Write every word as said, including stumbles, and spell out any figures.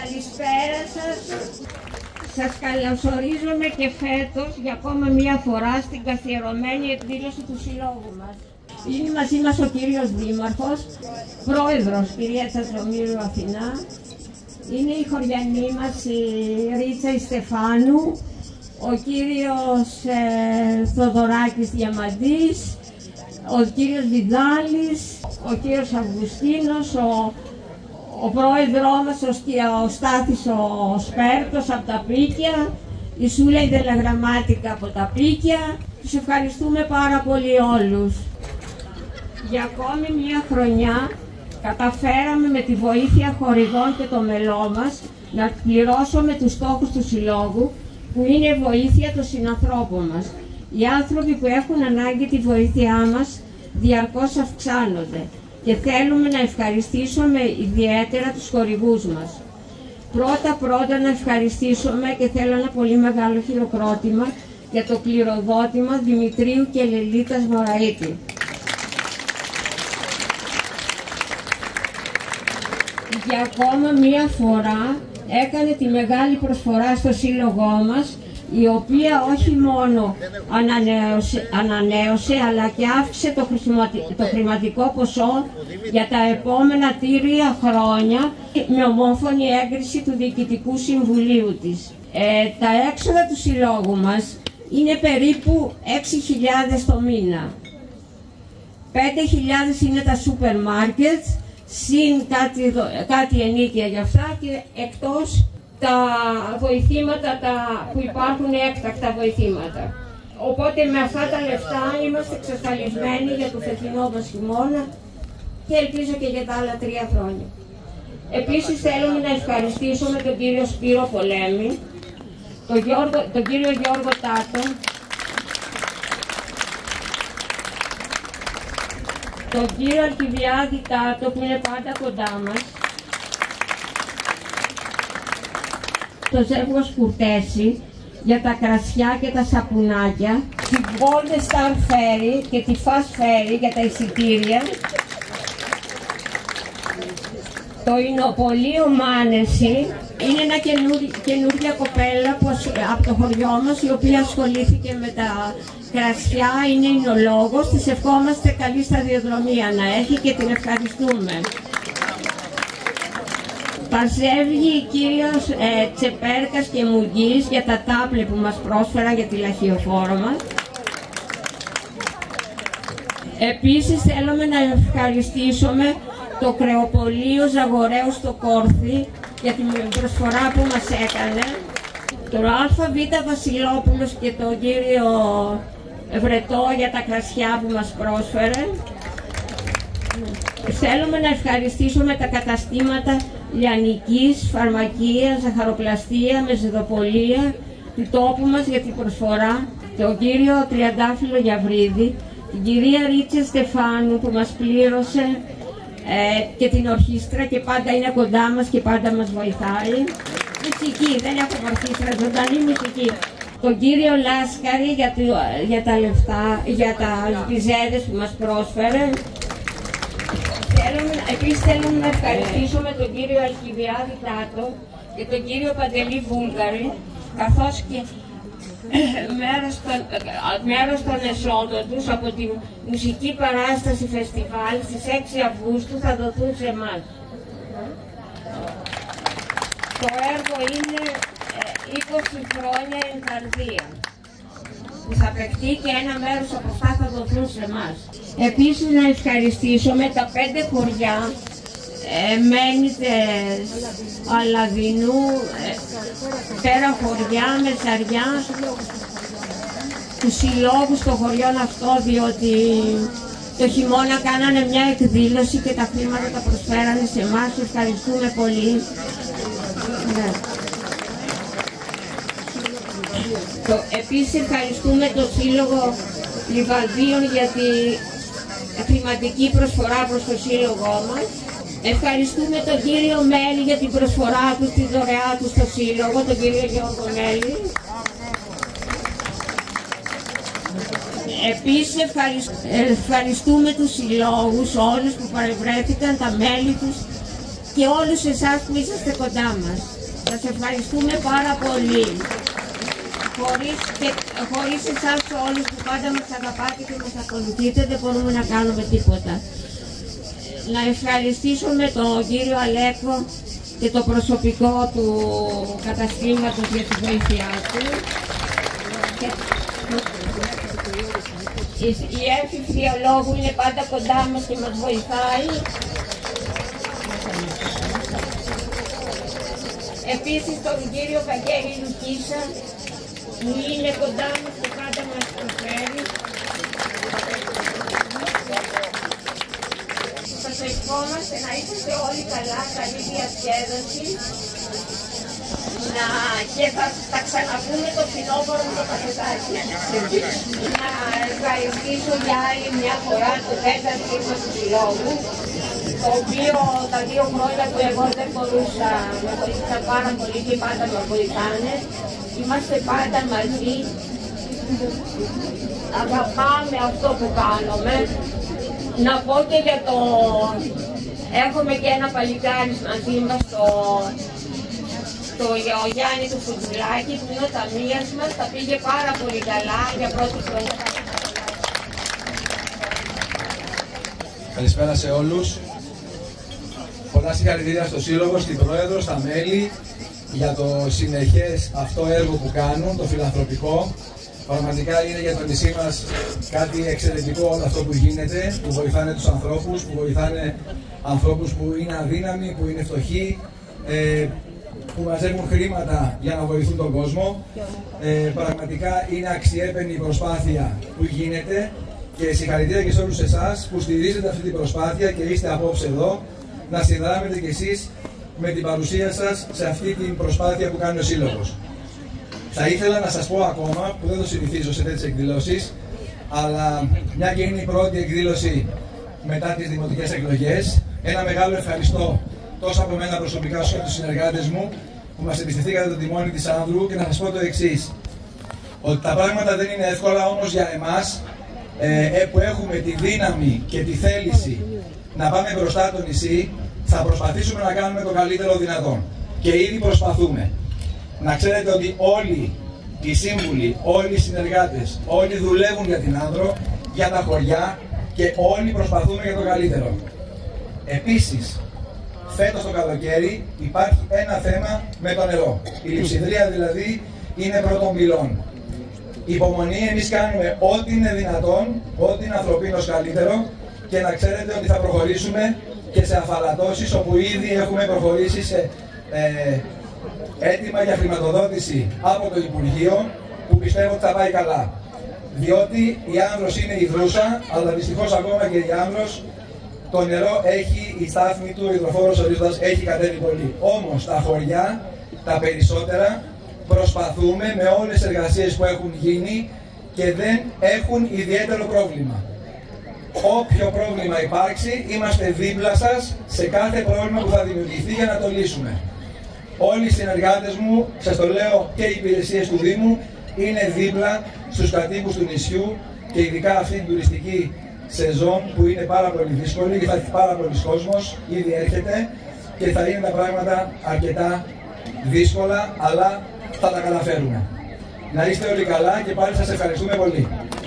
Καλησπέρα σας. Σας καλωσορίζουμε και φέτος για ακόμα μία φορά στην καθιερωμένη εκδήλωση του Συλλόγου μας. Είναι μαζί μας ο κύριος Δήμαρχος, πρόεδρος κυρία Τσατρομύρου Αθηνά. Είναι η χωριανή μας η Ρίτσα η Στεφάνου, ο κύριος ε, Θοδωράκης Διαμαντής, ο κύριος Βιδάλης, ο κύριος Αυγουστίνος, ο, ο πρόεδρός μας, ο, ο Στάθης ο Σπέρτος από τα Πίκια, η Σούλα η Τελεγραμμάτικα από τα Πίκια. Τους ευχαριστούμε πάρα πολύ όλους. Για ακόμη μια χρονιά καταφέραμε με τη βοήθεια χορηγών και το μελό μας να πληρώσουμε τους στόχους του Συλλόγου, που είναι βοήθεια των συνανθρώπων μας. Οι άνθρωποι που έχουν ανάγκη τη βοήθειά μας διαρκώς αυξάνονται και θέλουμε να ευχαριστήσουμε ιδιαίτερα τους χορηγούς μας. Πρώτα πρώτα να ευχαριστήσουμε και θέλω ένα πολύ μεγάλο χειροκρότημα για το κληροδότημα Δημητρίου και Λελίτας Μωραήτη. Για ακόμα μία φορά έκανε τη μεγάλη προσφορά στο σύλλογό μας, η οποία όχι μόνο ανανέωσε, ανανέωσε αλλά και αύξησε το, το χρηματικό ποσό για τα επόμενα τρία χρόνια με ομόφωνη έγκριση του Διοικητικού Συμβουλίου της. Ε, τα έξοδα του Συλλόγου μας είναι περίπου έξι χιλιάδες το μήνα. πέντε χιλιάδες είναι τα σούπερ μάρκετ, συν κάτι, κάτι ενίκεια για αυτά και εκτός τα βοηθήματα τα, που υπάρχουν έκτακτα βοηθήματα. Οπότε με αυτά τα λεφτά είμαστε εξασφαλισμένοι για το φετινό μας χειμώνα και ελπίζω και για τα άλλα τρία χρόνια. Επίσης θέλουμε να ευχαριστήσουμε τον κύριο Σπύρο Πολέμη, τον, Γιώργο, τον κύριο Γιώργο Τάτο, τον κύριο Αλκιβιάδη Τάτο που είναι πάντα κοντά μας, το Ζεύγος Κουρτέση για τα κρασιά και τα σαπουνάκια, την Golden Star Ferry και τη Fast Ferry για τα εισιτήρια, το Ινοπολείο Μάνεση, είναι ένα καινούργια κοπέλα που, από το χωριό μας, η οποία ασχολήθηκε με τα κρασιά, είναι εινολόγος, της ευχόμαστε καλή σταδιοδρομία να έχει και την ευχαριστούμε. Παρσεύγει κύριος ε, Τσεπέρκας και Μουγγής για τα τάπλε που μας πρόσφεραν για τη λαχιοφόρο μας. Επίσης θέλουμε να ευχαριστήσουμε το Κρεοπολείο Ζαγοραίου στο Κόρθι για την προσφορά που μας έκανε, τον ΑΒ Βασιλόπουλος και τον κύριο Βρετό για τα κρασιά που μας πρόσφερε. Θέλουμε να ευχαριστήσουμε τα καταστήματα λιανικής, φαρμακείας, ζαχαροπλαστεία, μεζεδοπολία του τόπου μας για την προσφορά, τον κύριο Τριαντάφυλλο Γιαβρίδη, την κυρία Ρίτσα Στεφάνου που μας πλήρωσε ε, και την ορχήστρα και πάντα είναι κοντά μας και πάντα μας βοηθάει. Μουσική, δεν έχουμε ορχήστρα, ζωντανή μουσική. Τον κύριο Λάσκαρη για, το, για τα λεφτά, για τα πιζέδες που μας πρόσφερε. Θέλουμε, επίσης θέλουμε να ευχαριστήσουμε τον κύριο Αλκιβιάδη Τάτο και τον κύριο Παντελή Βούλγαρη, καθώς και μέρος των, μέρος των εσόδων τους από τη μουσική παράσταση φεστιβάλ στις έξι Αυγούστου θα δοθούν σε εμάς. Το έργο είναι είκοσι χρόνια εν καρδία, που θα παιχτεί και ένα μέρος από αυτά θα δοθούν σε εμάς. Επίσης να ευχαριστήσουμε τα πέντε χωριά, ε, Μένιτες, Αλαδινού, ε, Πέρα Χωριά, Μεσαριά, τους συλλόγους των χωριών αυτό, διότι το χειμώνα κάνανε μια εκδήλωση και τα χρήματα τα προσφέρανε σε εμάς. Ευχαριστούμε πολύ. Ναι. Το, επίσης ευχαριστούμε το Σύλλογο Λιβαδίων για τη χρηματική προσφορά προς το Σύλλογό μας. Ευχαριστούμε τον κύριο Μέλη για την προσφορά του, τη δωρεά του στο Σύλλογο, τον κύριο Γιώργο Μέλη. Επίσης ευχαριστούμε τους συλλόγους όλους που παρευρέθηκαν, τα μέλη τους, και όλους εσάς που είσαστε κοντά μας. Σας ευχαριστούμε πάρα πολύ. Χωρίς, και, χωρίς εσάς όλους που πάντα μας αγαπάτε και μας ακολουθείτε δεν μπορούμε να κάνουμε τίποτα. Να ευχαριστήσουμε τον κύριο Αλέκο και το προσωπικό του καταστήματος για τη βοήθειά του. Και... η Εύη Φιολόγου είναι πάντα κοντά μας και μας βοηθάει. Επίσης τον κύριο Βαγγέλη Λουκίσα που είναι κοντά μας και πάντα μας προσφέρει. Σας ευχόμαστε να είσαστε όλοι καλά, καλή διασκέδαση. Να, και θα τα ξαναπούμε το φθινόπωρο με το καφετάκι. Να ευχαριστήσω για άλλη μια φορά το τέταρτο κύμα του Συλλόγου, το οποίο τα δύο χρόνια που εγώ δεν μπορούσα, με βοήθησα πάρα πολύ και πάντα με βοηθάνε. Είμαστε πάντα μαζί. Αγαπάμε αυτό που κάνουμε. Να πω και για το... Έχουμε και ένα παλικάρι μαζί μας, το... το Γιάννη του Φουτζουλάκη, που είναι ο ταμείας μας, τα πήγε πάρα πολύ καλά για πρώτη χρονιά. Καλησπέρα σε όλους. Πολλά συγχαρητήρια στο Σύλλογο, στην Πρόεδρο, στα μέλη για το συνεχές αυτό έργο που κάνουν, το φιλανθρωπικό. Πραγματικά είναι για το νησί μας κάτι εξαιρετικό όλο αυτό που γίνεται, που βοηθάνε τους ανθρώπους, που βοηθάνε ανθρώπους που είναι αδύναμοι, που είναι φτωχοί, ε, που μαζεύουν χρήματα για να βοηθούν τον κόσμο. Ε, πραγματικά είναι αξιέπαινη η προσπάθεια που γίνεται και συγχαρητήρια και σε όλους εσάς που στηρίζετε αυτή την προσπάθεια και είστε απόψε εδώ να συνδράμετε κι εσείς με την παρουσία σας σε αυτή την προσπάθεια που κάνει ο Σύλλογος. Θα ήθελα να σας πω ακόμα, που δεν το συνηθίζω σε τέτοιες εκδηλώσεις, αλλά μια και είναι η πρώτη εκδήλωση μετά τις δημοτικές εκλογές, ένα μεγάλο ευχαριστώ τόσο από μένα προσωπικά όσο και τους συνεργάτες μου που μας εμπιστευτήκατε το τιμόνι της Άνδρου, και να σας πω το εξής, ότι τα πράγματα δεν είναι εύκολα, όμως για εμάς ε, που έχουμε τη δύναμη και τη θέληση να πάμε μπροστά το νησί, θα προσπαθήσουμε να κάνουμε το καλύτερο δυνατόν και ήδη προσπαθούμε. Να ξέρετε ότι όλοι οι σύμβουλοι, όλοι οι συνεργάτες, όλοι δουλεύουν για την Άνδρο, για τα χωριά και όλοι προσπαθούμε για το καλύτερο. Επίσης, φέτος το καλοκαίρι υπάρχει ένα θέμα με το νερό. Η λειψιδρία δηλαδή είναι πρώτων πυλών. Υπομονή, εμείς κάνουμε ό,τι είναι δυνατόν, ό,τι είναι ανθρωπίνως καλύτερο, και να ξέρετε ότι θα προχωρήσουμε και σε αφαλατώσεις όπου ήδη έχουμε προχωρήσει σε ε, έτοιμα για χρηματοδότηση από το Υπουργείο, που πιστεύω ότι θα πάει καλά. Διότι η Άνδρος είναι η δρούσα, αλλά δυστυχώς ακόμα και η Άνδρος το νερό έχει, η στάθμη του, ο υδροφόρος ορίζοντας έχει κατέβει πολύ. Όμως τα χωριά, τα περισσότερα, προσπαθούμε με όλες τις εργασίες που έχουν γίνει και δεν έχουν ιδιαίτερο πρόβλημα. Όποιο πρόβλημα υπάρξει, είμαστε δίπλα σας σε κάθε πρόβλημα που θα δημιουργηθεί για να το λύσουμε. Όλοι οι συνεργάτες μου, σας το λέω, και οι υπηρεσίες του Δήμου είναι δίπλα στους κατοίκους του νησιού, και ειδικά αυτή την τουριστική σεζόν που είναι πάρα πολύ δύσκολη και θα έχει πάρα πολλοί κόσμος, ήδη έρχεται και θα είναι τα πράγματα αρκετά δύσκολα, αλλά θα τα καταφέρουμε. Να είστε όλοι καλά και πάλι σας ευχαριστούμε πολύ.